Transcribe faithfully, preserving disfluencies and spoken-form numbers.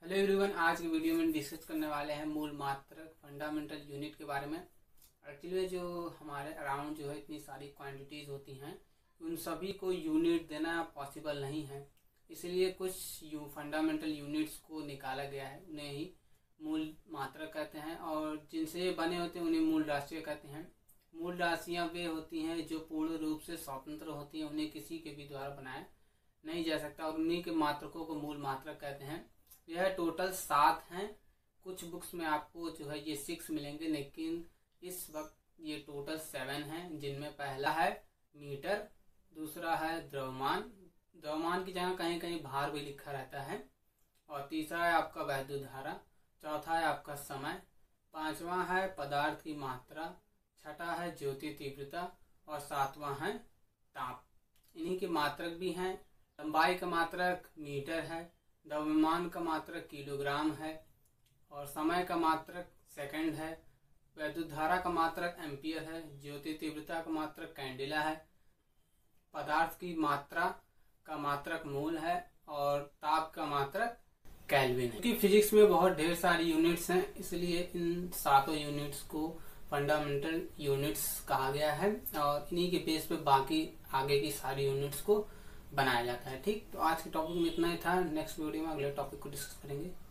Hello everyone, आज की video में डिस्कस करने वाले हैं मूल मात्रक फंडामेंटल यूनिट के बारे में। एक्चुअली जो हमारे अराउंड जो है इतनी सारी क्वांटिटीज होती हैं, उन सभी को यूनिट देना पॉसिबल नहीं है, इसलिए कुछ यू फंडामेंटल यूनिट्स को निकाला गया है, उन्हें ही मूल मात्रक कहते हैं। और जिनसे ये बने होते हैं उन्हें मूल राशियाँ कहते हैं। मूल राशियाँ वे होती हैं जो पूर्ण रूप से स्वतंत्र होती हैं, उन्हें किसी के भी द्वारा बनाया नहीं जा सकता, और उन्हीं के मात्रकों को मूल मात्रक कहते हैं। यह टोटल सात हैं। कुछ बुक्स में आपको जो है ये सिक्स मिलेंगे, लेकिन इस वक्त ये टोटल सेवन हैं, जिनमें पहला है मीटर, दूसरा है द्रव्यमान, द्रव्यमान की जगह कहीं कहीं भार भी लिखा रहता है, और तीसरा है आपका वैद्युत धारा, चौथा है आपका समय, पांचवा है पदार्थ की मात्रा, छठा है ज्योति तीव्रता, और सातवां है ताप। इन्हीं के मात्रक भी हैं। लंबाई का मात्रक मीटर है, द्रव्यमान का मात्रक किलोग्राम है, और समय का मात्रक सेकंड है, वैद्युत धारा का मात्रक एम्पियर है, ज्योति तीव्रता का मात्रक कैंडिला है, पदार्थ की मात्रा का मात्रक मूल है, और ताप का मात्रक केल्विन है। क्योंकि फिजिक्स में बहुत ढेर सारी यूनिट्स हैं, इसलिए इन सातों यूनिट्स को फंडामेंटल यूनिट्स कहा गया है, और इन्हीं के बेस पे बाकी आगे की सारी यूनिट्स को बनाया जाता है। ठीक, तो आज के टॉपिक में इतना ही था। नेक्स्ट वीडियो में अगले टॉपिक को डिस्कस करेंगे।